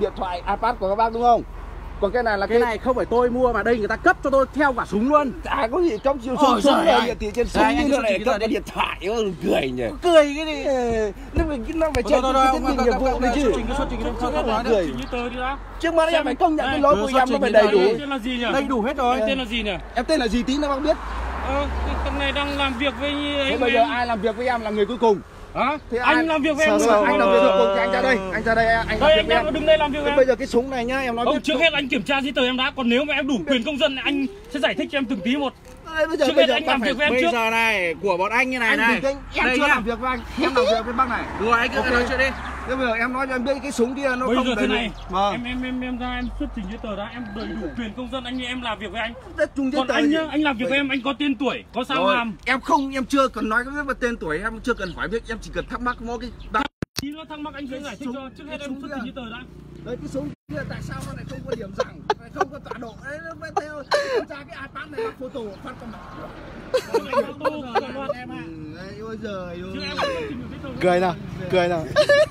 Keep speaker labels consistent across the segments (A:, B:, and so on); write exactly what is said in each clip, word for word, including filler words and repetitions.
A: điện thoại iPad của các bác đúng không? Còn cái này là
B: cái,
A: cái
B: này không phải tôi mua mà đây người ta cấp cho tôi theo cả súng luôn.
A: chả có gì trong chiều súng súng này thì trên súng như này cấp cái điện thoại cười nhỉ.
B: Cười cái gì?
A: Nó phải nó phải chơi cái thiết bị nghiệp vụ này chứ.
B: Cười.
A: Trước mắt em phải công nhận cái lỗi của em nó phải đầy đủ.
C: Tên là gì nhỉ?
B: Đầy đủ hết rồi.
C: Tên là gì nhỉ?
A: Em tên là gì tí nữa bác biết.
C: Ờ, con này đang làm việc với
A: Thế
C: anh.
A: bây giờ ai làm việc với em là người cuối cùng?
C: Hả?
A: Thế
C: Anh
A: ai...
C: làm việc với em.
A: Sao, sao, anh làm việc cuối cùng thì anh ra đây, anh ra đây anh làm
C: đây,
A: việc
C: anh
A: với em.
C: đang đứng đây làm việc với em.
A: Bây giờ cái súng này nhá, em nói
C: Ông
A: biết
C: trước hết anh kiểm tra giấy tờ em đã, còn nếu mà em đủ quyền công dân anh sẽ giải thích cho em từng tí một.
A: Đây, bây giờ
C: Trước
A: bây
C: hết
A: giờ
C: anh làm việc với em
B: Bây
C: trước.
B: giờ này của bọn anh như này
A: anh
B: này.
A: thì em
B: đây
A: chưa
B: nhá.
A: làm việc với anh, em làm việc với bác này.
B: Rồi anh cứ
A: Ok.
B: nói chuyện đi.
A: Thế bây giờ em nói cho em biết cái súng kia nó
C: Bây
A: không
C: giờ
A: đầy
C: thế
A: đủ.
C: này,
A: Vâng.
C: em em em em ra em xuất trình giấy tờ đã, em đầy đủ quyền công dân anh như em làm việc với anh.
A: Chung giấy
C: Còn
A: tờ
C: anh
A: gì?
C: nhá, anh làm việc với em anh có tên tuổi, có sao
A: Rồi,
C: hàm.
A: em không, em chưa cần nói cái tên tuổi, em chưa cần hỏi biết, em chỉ cần thắc mắc mỗi cái bác.
C: Tí nữa thắc mắc anh sẽ giải thích cho, trước hết em xuất trình giấy tờ đã.
A: Đấy cái súng kia tại sao nó lại không có điểm rằng, lại không có tọa độ. Đấy nó phải theo em ra cái iPad này bác photo phát cho mặt.
C: Em ạ.
A: Đấy ôi giời
C: Chứ
A: ơi.
C: em không xuất trình được giấy tờ.
A: Cười nào, cười nào.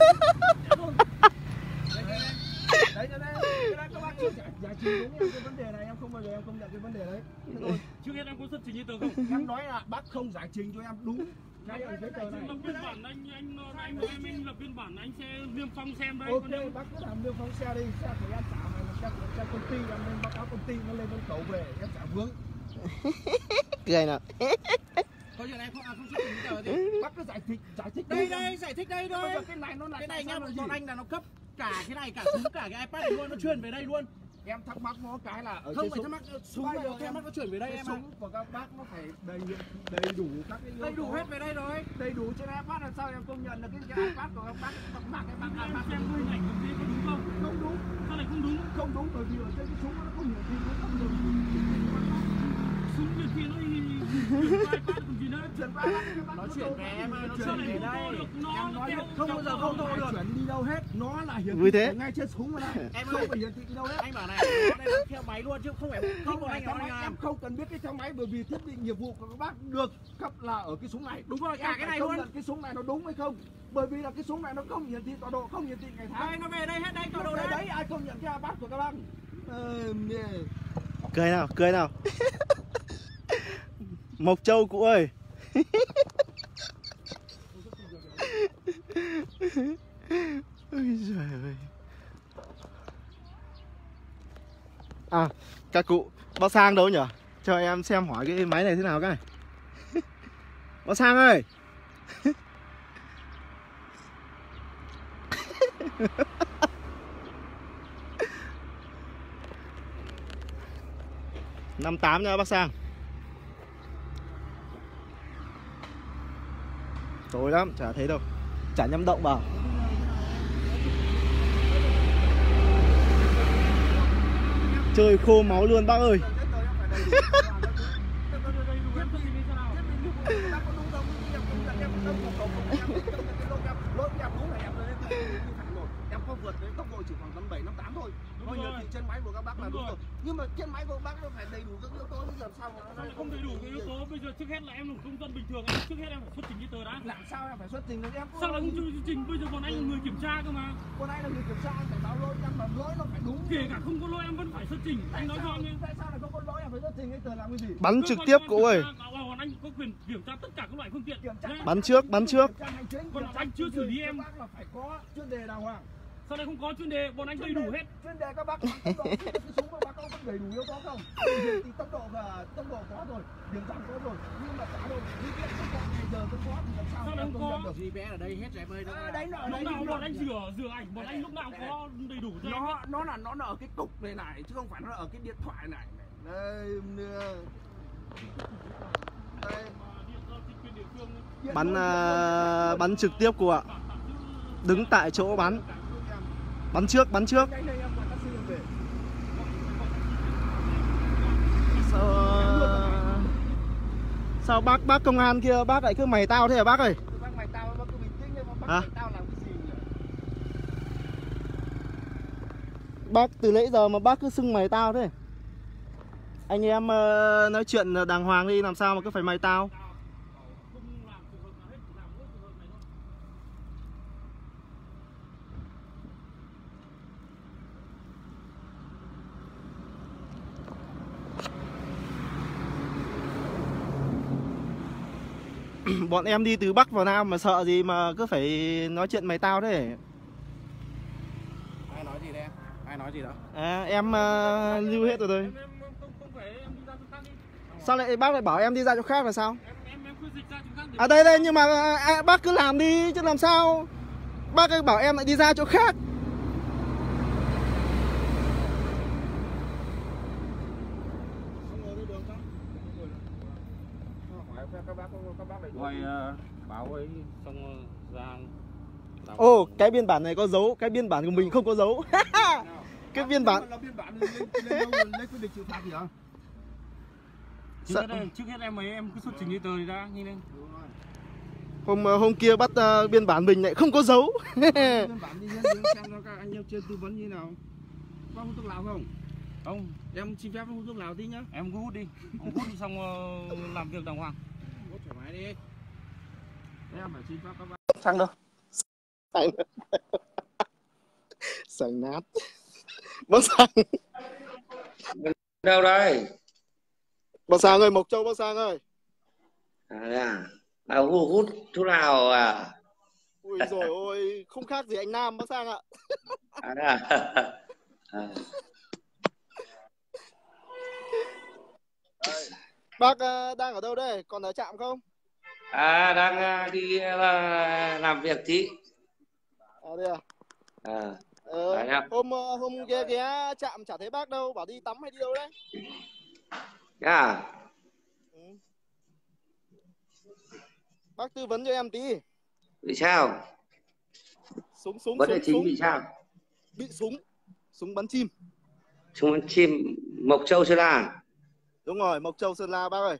A: Đấy cho nên các bác chưa giải trình đúng cái vấn đề này, em không bao giờ em không nhận cái vấn đề đấy. Thôi,
C: trước hết em có xuất trình giấy tờ không?
A: em nói là bác không giải trình cho em đúng cái giấy tờ này.
C: Lập biên bản anh anh anh em em lập biên bản anh sẽ niêm phong xem đây.
A: Ok, bác cứ làm niêm phong xe đi, xe của em trả này là xe của xe công ty, em lên báo cáo công ty nó lên bên cậu về, em trả vướng.
D: Cười nào.
B: Có chuyện này không à, không xuất trình giấy tờ gì.
A: Bác cứ giải thích, giải thích
B: Đây đây, giải thích đây thôi.
A: cái này nó là
B: Cái này nhá,
A: là gì?
B: bọn anh là nó cấp cả cái này, cả súng, cả cái iPad này luôn, nó chuyển về đây luôn.
A: Em thắc mắc mỗi cái là ở
B: Không
A: trên
B: phải thắc mắc súng
A: bây
B: này,
A: giờ
B: thắc
A: em
B: mắc nó chuyển về đây
A: cái
B: em ạ.
A: súng của các bác nó phải đầy đầy đủ các cái yếu
B: Đầy đủ
A: tố.
B: hết về đây rồi.
A: Đầy đủ trên iPad làm sao em công nhận được cái, cái iPad của các bác các bác cái bác
C: Em
A: iPad
C: xem cái hình ảnh của cái có đúng không?
A: không đúng,
C: Sao lại không đúng?
A: không đúng bởi vì ở trên cái súng nó không hiển thị nó không được.
C: Súng việc kia nó chuyển qua iPad còn gì nữa.
A: Chuyển qua iPad các bác
B: Nó
A: photo
B: chuyển về em ơi, nó
A: chuyển
C: Sao
B: chuyển
C: lại
B: về
C: không
B: đây.
C: tô được? Nó
A: Em nói
C: theo-
A: không bao giờ không
C: theo-
A: thôi được. Chuyển đi đâu hết, nó là hiển
D: Vui
A: thị
D: thế.
A: ở ngay trên súng rồi đây.
B: Em
A: Không
B: ơi.
A: phải hiển thị đi đâu hết.
B: Anh bảo này, nó đây là theo máy luôn chứ không phải
A: Không
B: bọn
A: phải
B: anh
A: theo
B: nó
A: máy,
B: làm.
A: em không cần biết cái theo máy bởi vì thiết bị nghiệp vụ của các bác được cấp là ở cái súng này.
B: Đúng rồi, cả
A: Em
B: cái
A: phải
B: này
A: công
B: luôn.
A: nhận cái súng này nó đúng hay không? Bởi vì là cái súng này nó không hiển thị tọa độ, không hiển thị ngày tháng.
B: Đây nó về đây hết đây, tọa độ
A: Đấy,
B: đấy.
A: đấy ai công nhận cái iPad của các bác? Ờ, mẹ.
D: Cười nào, cười nào. Mộc Châu cụ ơi. Ôi giời ơi. À, các cụ, bác Sang đâu nhỉ? Cho em xem hỏi cái máy này thế nào cái. Bác Sang ơi. năm tám nha bác Sang. Tối lắm, chả thấy đâu. Chả nhâm động vào. Chơi khô máu luôn bác ơi.
A: Em có vượt đến tốc độ chỉ khoảng năm bảy năm tám thôi. Coi như thì trên máy của các bác là đúng rồi. Nhưng mà trên máy của các bác nó phải đầy đủ các yếu tố chứ làm sao mà nó
C: không đầy đủ cái yếu tố. Bây giờ trước hết là em là một công dân bình thường, em trước hết em phải xuất trình giấy tờ đã.
A: làm sao em phải xuất trình được em?
C: Sao lại không xuất trình? Bây giờ còn anh là người kiểm tra cơ mà.
A: Con anh là người kiểm tra, anh phải báo lỗi em, mà lỗi nó phải đúng.
C: Kể cả không có lỗi em vẫn phải xuất trình. Anh nói cho anh ấy.
A: Tại sao lại không có lỗi em phải xuất trình cái tờ làm cái gì?
D: Bắn trực tiếp cụ ơi.
C: Còn anh có quyền kiểm tra tất cả các loại phương tiện.
A: Kiểm tra
D: Bắn trước, bắn trước.
A: Kiểm tra hành chính,
C: Còn
A: kiểm tra
C: anh chưa xử lý em.
A: Các bác là phải có chuyên đề đàng hoàng.
C: Sao lại không có chuyên đề? Bọn anh đầy đủ hết.
A: Chuyên đề các bác tốc độ, cái súng của bác có đầy đủ yếu tố không? Thì tốc độ và tốc độ có rồi, điểm giảm có rồi, nhưng mà tọa độ di chuyển tốc độ ngày giờ không có thì làm sao
C: Sao lại
A: em
C: không
A: công nhận
C: có?
A: được?
B: giê pê ét ở đây hết rồi em ơi.
A: À, đấy nó ở
C: Lúc
A: đây
C: nào bọn anh rửa rửa ảnh, bọn anh lúc nào có đầy đủ cho em hết.
A: nó nó là nó là ở cái cục này này chứ không phải nó là ở cái điện thoại này. Đây nè. Đây.
D: Bắn uh, bắn trực tiếp cụ ạ. Đứng tại chỗ bắn. Bắn trước, bắn trước. Sao Sao bác bác công an kia bác lại cứ mày tao thế hả bác ơi?
A: Bác mày tao bác cứ bình tĩnh đi, bác
D: Hả?
A: mày tao làm cái gì nhỉ?
D: Bác từ nãy giờ mà bác cứ xưng mày tao thế. Anh em uh, nói chuyện đàng hoàng đi, làm sao mà cứ phải mày tao. bọn em đi từ Bắc vào Nam mà sợ gì mà cứ phải nói chuyện mày tao thế.
B: Ai nói gì đây em? Ai nói gì đó?
D: À, em uh, lưu hết rồi thôi.
C: Em, em không, không phải em đi ra chỗ khác đi.
D: Sao lại bác lại bảo em đi ra chỗ khác là sao?
C: Em em em cứ dịch ra chỗ khác để
D: À đây đây, nhưng mà à, bác cứ làm đi chứ làm sao? Bác ấy bảo em lại đi ra chỗ khác.
B: Ngoài báo ấy xong ra.
D: Ồ, cái biên bản này có dấu, cái biên bản của mình không có dấu. Cái biên bản
A: là biên bản lên lên đâu lên quyết định xử phạt gì hả?
C: Trước hết, đây, trước hết em mấy em cứ xuất trình giấy tờ đi ra nhanh lên.
D: hôm hôm kia bắt uh, biên bản mình lại không có dấu.
A: Biên bản đi lên xem cho các anh em trên tư vấn như nào. Có hút thuốc lào không?
C: Không,
A: Em xin phép hút thuốc lào tí nhá.
C: em cứ hút đi. Ông hút xong uh, làm việc đàng hoàng.
A: Hút thoải mái đi. Em phải xin phép các bác.
D: Xăng đâu? Xăng. Xăng nát. Bác Sang.
E: Đâu đây?
D: Bác Sang ơi, Mộc Châu bác Sang ơi.
E: À, à, à hút, hút thuốc lào à?
D: Ui rồi ôi, không khác gì anh Nam bác Sang ạ.
E: À, à, à.
D: Bác uh, đang ở đâu đây? Còn ở trạm không?
E: À đang uh, đi uh, làm việc tí.
D: À đây à?
E: À,
D: Ờ,
E: đấy
D: hôm uh, hôm ghé ghé trạm chả thấy bác đâu, bảo đi tắm hay đi đâu đấy?
E: à.
D: Ừ. Bác tư vấn cho em tí.
E: Vì sao?
D: Súng súng
E: Vấn đề
D: súng
E: chính
D: súng.
E: vì sao?
D: Bị súng. Súng bắn chim.
E: Súng bắn chim Mộc Châu Sơn La.
D: Đúng rồi, Mộc Châu Sơn La bác ơi.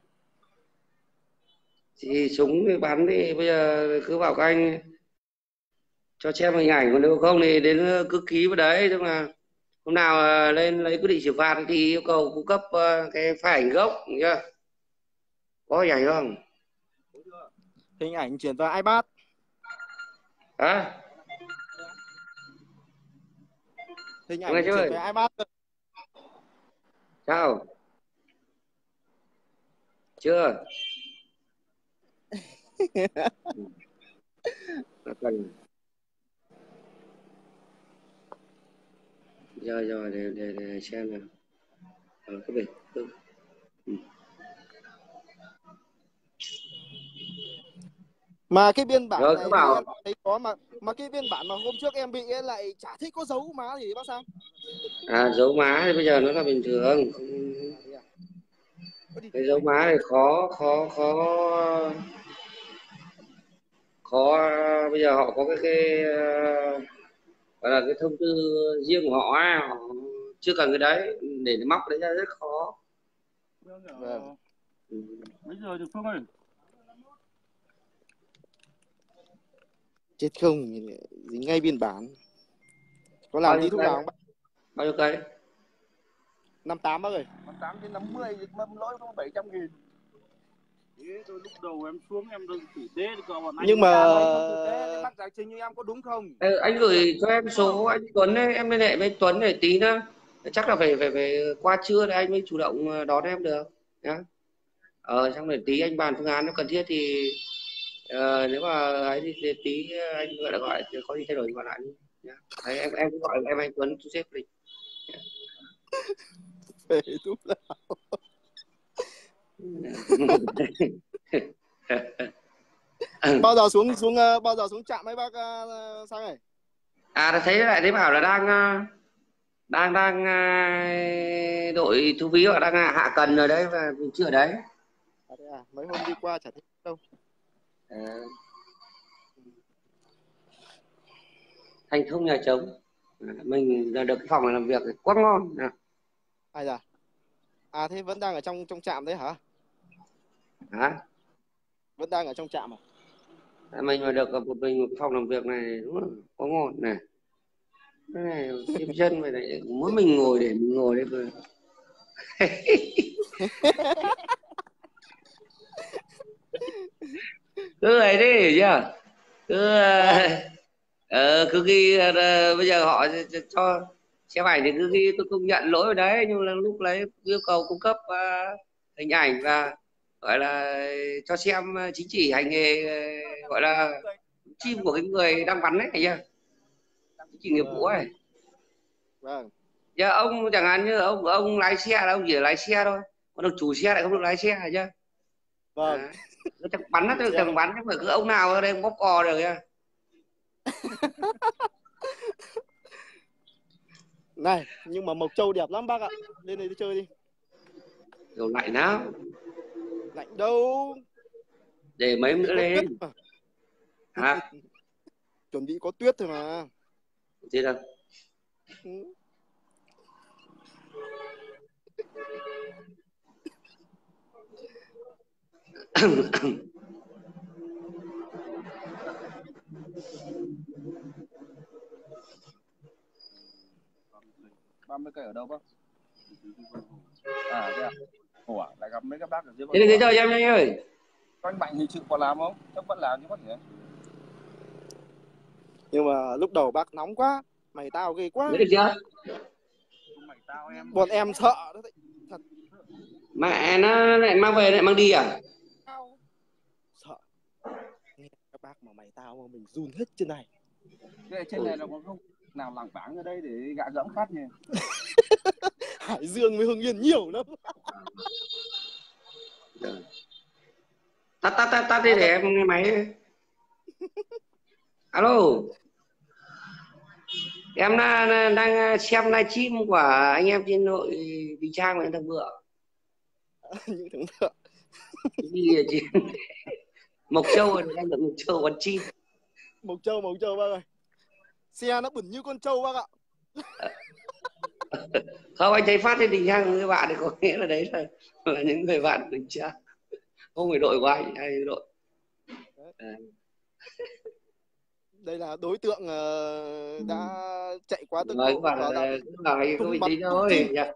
E: Thì súng thì bắn thì bây giờ cứ bảo các anh cho xem hình ảnh, còn nếu không thì đến cứ ký vào đấy, tức là hôm nào lên lấy quyết định xử phạt thì yêu cầu cung cấp cái file ảnh gốc nhá. Có hình ảnh không?
D: Hình ảnh chuyển vào iPad.
E: Hả?
D: Hình ảnh
E: Nghe chưa?
D: chuyển về iPad.
E: Sao? Chưa? Cần. Rồi rồi để để để xem nào. Ở cái biệt. Ừ.
D: Mà cái biên bản
E: Rồi,
D: này
E: cứ bảo.
D: thì em thấy có mà mà cái biên bản mà hôm trước em bị ấy lại chả thấy có dấu má gì bác Sang.
E: À dấu má thì bây giờ nó là bình thường. Không... Cái dấu má thì khó khó khó khó bây giờ họ có cái cái gọi là cái thông tư riêng của họ, họ chưa cần cái đấy, để móc đấy ra rất khó.
D: Vâng.
E: Ừ.
C: Bây giờ được Phương ơi.
D: Chết không, dính ngay biên bản. Có làm tí thuốc lào không bác?
E: Bao nhiêu cây?
D: năm tám bác ơi.
A: năm tám trên năm mươi mâm lỗi có bảy trăm nghìn.
C: Thế tôi lúc đầu em xuống em đơn tử tế thì cậu bọn anh.
D: Nhưng mà
A: Bác giải trình như em có đúng không?
E: Ê, anh gửi cho em số anh Tuấn ấy, em liên hệ với anh Tuấn để tí nữa. Chắc là phải phải phải qua trưa thì anh mới chủ động đón em được nhá. Ờ xong rồi tí anh bàn phương án nếu cần thiết thì uh, nếu mà ấy thì, thì tí anh gọi là gọi có gì thay đổi thì gọi lại nhá. Đấy, em em gọi em anh Tuấn thu xếp lịch.
D: về thuốc lào. Bao giờ xuống xuống uh, bao giờ xuống trạm mấy bác uh, Sang này?
E: À thấy lại thấy bảo là đang đang đang uh, đội thu phí họ đang hạ cần rồi đấy và mình chưa ở đấy.
D: À, thế à? Mấy hôm đi qua chả thấy đâu.
E: À. Thành thông nhà trống, mình được cái phòng này làm việc quá ngon.
D: Ai da? À thế vẫn đang ở trong trong trạm đấy hả?
E: Hả?
D: Vẫn đang ở trong trạm à?
E: Mình mà được một mình một phòng làm việc này đúng là quá ngon này. Cái này thêm chân này lại muốn mình ngồi để mình ngồi đấy vừa. Cứ ấy đấy hiểu chưa? Cứ ờ, cứ ghi uh, bây giờ họ cho xem ảnh thì cứ ghi tôi công nhận lỗi ở đấy, nhưng là lúc lấy yêu cầu cung cấp uh, hình ảnh và gọi là cho xem chính trị hành nghề, gọi là chim của cái người đang bắn đấy, thấy chưa? Chính trị nghiệp vụ ấy.
D: Vâng.
E: Giờ ông chẳng hạn như ông ông lái xe là ông chỉ lái xe thôi, còn được chủ xe lại không được lái xe, thấy chưa?
D: Vâng.
E: À, chẳng bắn nó chẳng bắn chứ phải cứ ông nào ở đây bóp cò được nha.
D: Này, nhưng mà Mộc Châu đẹp lắm bác ạ. Lên đây đi chơi đi.
E: Rồi lạnh nào.
D: Lạnh đâu.
E: Để mấy nữa lên. Hả?
D: Chuẩn bị có tuyết thôi mà.
E: Thế đâu?
D: Ừ.
A: ba mươi cây ở đâu bác? À thế à? Ủa, lại gặp mấy các bác ở dưới
E: Thế thì rồi em anh ơi.
A: Có anh Mạnh hình sự còn làm không? Chắc vẫn làm chứ có thể.
D: Nhưng mà lúc đầu bác nóng quá, mày tao ghê quá.
E: Biết được chưa?
C: Mày tao em.
D: Bọn em sợ đó thật.
E: Mẹ nó lại mang về lại mang đi à?
D: Sợ. Nghe các bác mà mày tao mà mình run hết trên này.
A: Thế trên này là có không nào lảng vảng ở đây để gạ gẫm phát nhỉ?
D: Hải Dương với Hưng Yên nhiều lắm.
E: Tắt tắt tắt tắt đi để em nghe máy. Alo. Em đang, đang xem livestream của anh em trên nội Bình Trang mà thằng Vượng.
D: Những thằng Vượng.
E: Gì chị? Mộc Châu rồi, đang được Mộc Châu bắn chim.
D: Mộc Châu, Mộc Châu bác ơi. Xe nó bẩn như con trâu bác ạ.
E: Không, anh thấy phát trên Bình Trang với bạn thì có nghĩa là đấy là, là những người bạn Bình Trang. Không phải đội của anh, ai đội. À.
D: Đây là đối tượng uh, đã chạy quá tốc
E: Rồi,
D: độ
E: các bạn là cứ bảo anh cứ bình tĩnh thôi nha.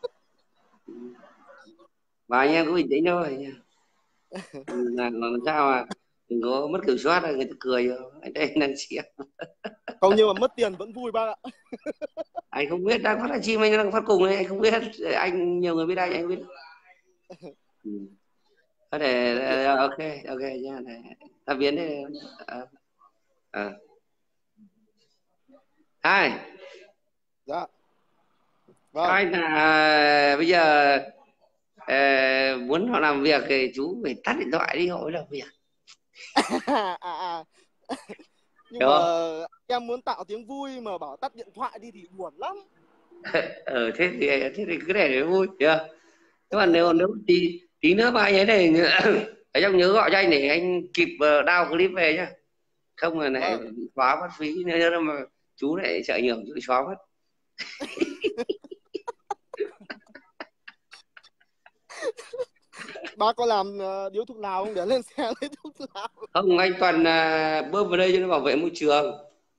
E: Và anh em cứ bình tĩnh thôi nha. Là làm sao mà đừng có mất kiểm soát là người ta cười rồi. Anh đây đang xem.
D: Không, nhưng mà mất tiền vẫn vui bác ạ.
E: Anh không biết, đang phát livestream anh đang phát cùng này, anh không biết, anh nhiều người biết anh anh biết. Ừ. Có thể ok ok nha, này ta biến đi. À. À. Hai.
D: Dạ. Vâng.
E: Anh là bây giờ uh, muốn họ làm việc thì chú phải tắt điện thoại đi, họ mới làm việc.
D: à, à, à. Nhưng
E: Đúng
D: mà
E: không?
D: em muốn tạo tiếng vui mà bảo tắt điện thoại đi thì buồn lắm.
E: Ờ thế thì thế thì cứ để để vui chưa? Thế mà nếu nếu tí tí nữa mà anh ấy này ở trong nhớ gọi cho anh để anh kịp đao clip về nhá. Không là lại
D: Vâng.
E: xóa mất phí, nếu mà chú lại sợ nhiều chú xóa mất.
D: Bác có làm uh, điếu thuốc lào không để lên xe lấy thuốc lào?
E: Không, anh toàn uh, bơm vào đây cho nó bảo vệ môi trường.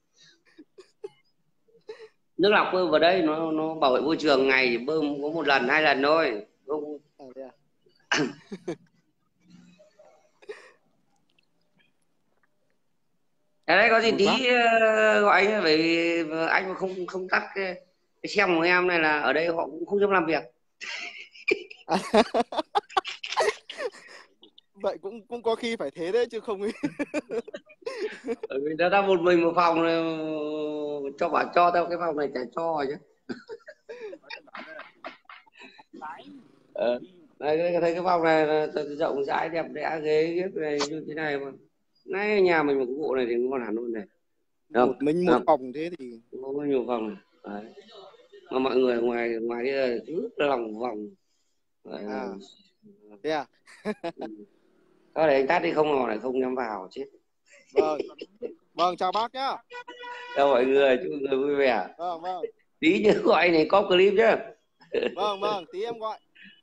E: Nước lọc bơm vào đây nó nó bảo vệ môi trường, ngày thì bơm có một lần hai lần thôi. Không.
D: À, thế à?
E: Ở đây có gì tí uh, gọi anh, bởi vì anh mà không không tắt cái, cái xem của em này là ở đây họ cũng không dám làm việc.
D: Vậy cũng cũng có khi phải thế đấy chứ không ấy.
E: Bởi vì nó đã một mình một phòng này, cho bảo cho tao cái phòng này chả cho chứ. Ờ. Đây, thấy cái phòng này rộng rãi đẹp đẽ, ghế ghế này như thế này mà ngay nhà mình một cái bộ này thì ngon hẳn luôn này.
D: Một mình một phòng thế thì
E: có nhiều phòng này. Đấy. Mà mọi người ngoài ngoài kia rất là lòng vòng. Đấy.
D: À. Thế à?
E: Thôi để anh tắt đi, không ngồi lại không dám vào chết.
D: Vâng. Vâng, chào bác nhá.
E: Chào mọi người, chúc mọi người vui vẻ.
D: Vâng, vâng.
E: Tí nhớ gọi anh này có clip chứ.
D: Vâng, vâng, tí em gọi.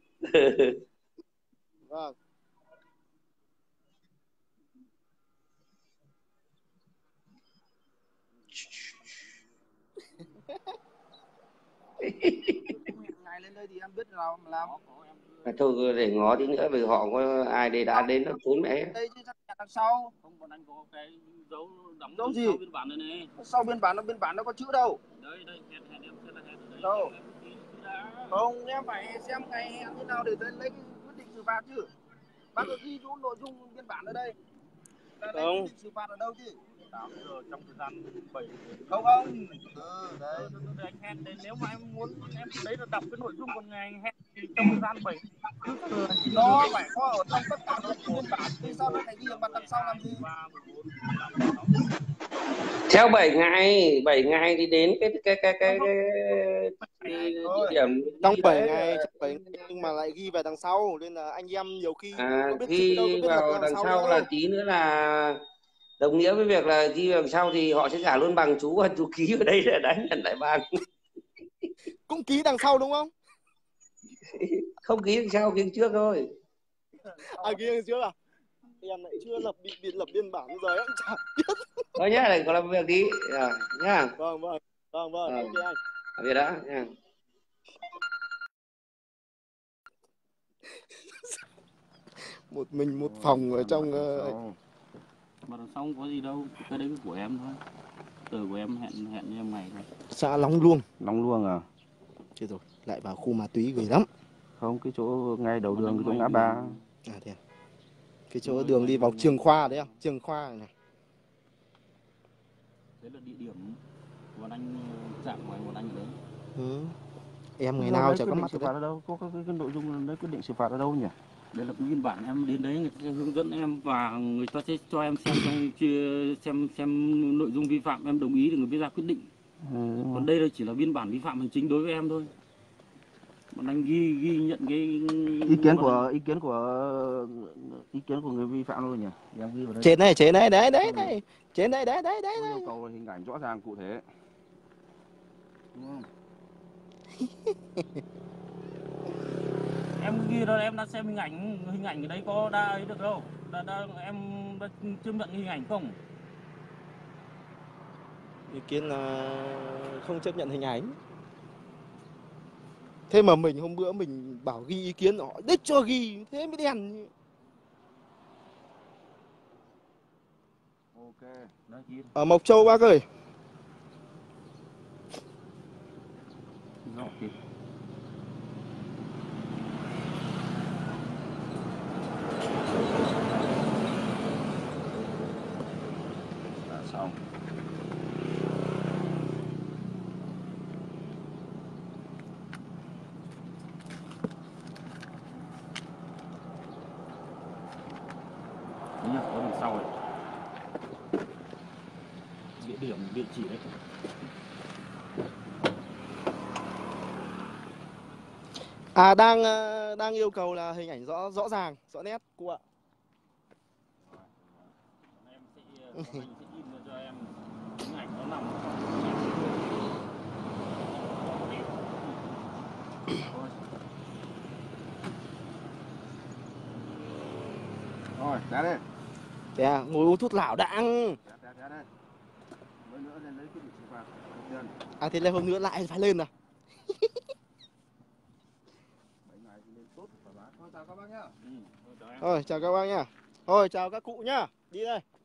D: Vâng.
A: Ngày lên đây thì em biết nào mà làm.
E: Thôi để ngó tí nữa, vì họ có ai đây đã đến nó trốn mẹ.
A: Đây chứ đằng sau.
C: Không, bọn anh có cái dấu đóng
A: Dấu gì?
C: sau biên bản này này.
A: Sau biên bản nó biên bản nó có chữ đâu.
C: Đây đây, hẹn hẹn em sẽ là hẹn ở đây.
A: Đâu?
C: Em đã...
A: Không, em phải xem ngày hẹn như nào để lấy quyết định xử phạt chứ. Bác có ghi chú nội dung biên bản ở đây. Là
C: Không.
A: đây xử phạt ở đâu chứ?
C: tám giờ trong thời gian bảy
A: Không không. Ừ, đấy.
C: anh hẹn đến, nếu mà em muốn em đấy là đọc cái nội dung còn ngày anh hẹn thì trong thời gian bảy cứ giờ anh
A: Nó phải có ở trong tất cả các biên bản. Vì sao nó phải ghi ở mặt đằng sau làm gì?
C: ba mười bốn mười lăm mười sáu
E: Theo bảy ngày, bảy ngày thì đến cái cái cái cái, cái, cái
A: Thôi.
E: địa điểm
D: Trong
E: ghi
D: bảy
E: đấy.
D: ngày, trong bảy ngày nhưng mà lại ghi về đằng sau nên là anh em nhiều khi
E: À,
D: có biết chữ đâu, có
E: ghi
D: biết lật
E: vào
D: đằng
E: đằng
D: sau
E: sau
D: đâu.
E: là tí nữa là đồng nghĩa với việc là ghi vào đằng sau thì họ sẽ trả luôn bằng chú và chú ký vào đây để đánh nhận lại bằng.
D: Cũng ký đằng sau đúng không?
E: Không ký đằng sau, ký đằng trước thôi.
D: À ký đằng trước à? Em lại chưa lập bị, bị lập biên bản rồi em chả biết.
E: Thôi nhá, này có làm việc tí à, nhá.
D: Vâng vâng, vâng vâng,
E: À,
D: ok anh.
E: việc đã nha.
D: Một mình một phòng ở trong uh...
C: mà đằng sau không có gì đâu, cái đấy của em thôi, từ của em hẹn hẹn như em ngày thôi.
D: xã Lóng Luông.
C: Long Luông à?
D: Chết rồi, lại vào khu ma túy ghê lắm.
C: Không, cái chỗ ngay đầu đường, cái chỗ ngã ba.
D: À thế à? Cái chỗ đường đi vào trường khoa đấy không? Trường khoa này.
C: Đấy là địa điểm bọn anh chạm ngoài bọn anh ở đấy.
D: Ừ. Em ngày nào chả có mặt
C: xử phạt ở đâu? Có cái, cái, cái nội dung đấy quyết định xử phạt ở đâu nhỉ? Đây là cái biên bản em đến đấy người ta hướng dẫn em và người ta sẽ cho em xem trong chia xem xem nội dung vi phạm, em đồng ý thì người mới ra quyết định. Ừ, còn đây là chỉ là biên bản vi phạm hành chính đối với em thôi. Bọn anh ghi ghi nhận cái
B: ý kiến của anh... ý kiến của ý kiến của người vi phạm thôi nhỉ? Em ghi vào đây.
D: Trên này, trên này, đấy đấy đấy. Trên đây, đấy đấy đấy.
B: Yêu cầu hình ảnh rõ ràng cụ thể. Đúng không?
C: Em ghi đó, em đã xem hình ảnh, hình ảnh ở đấy có đa ấy được đâu, đa, đa, em đã chấp nhận hình ảnh không?
D: Ý kiến là không chấp nhận hình ảnh. Thế mà mình hôm bữa mình bảo ghi ý kiến họ đích cho ghi, thế mới đen.
B: Ok, đã ghi.
D: Ở Mộc Châu bác ơi.
C: Rõ kịp.
B: Đã xong.
C: Đấy nhá, có đằng sau đấy. Địa điểm, địa chỉ đấy.
D: À đang đang yêu cầu là hình ảnh rõ rõ ràng, rõ nét cô ạ.
C: Em sẽ, anh sẽ in cho em hình ảnh nó nằm
B: Rồi, đá đây.
D: Thế à, ngồi uống thuốc lảo đãng.
B: Đá, đá, đá đây. Mới nữa lên lấy quyết định xử phạt.
D: À thế là hôm nữa lại phải lên à?
B: bảy ngày thì lên tốt phải bán.
A: Thôi chào các bác nhá.
C: ừ,
D: Thôi chào các bác nhá. Thôi chào các cụ nhá. Đi đây.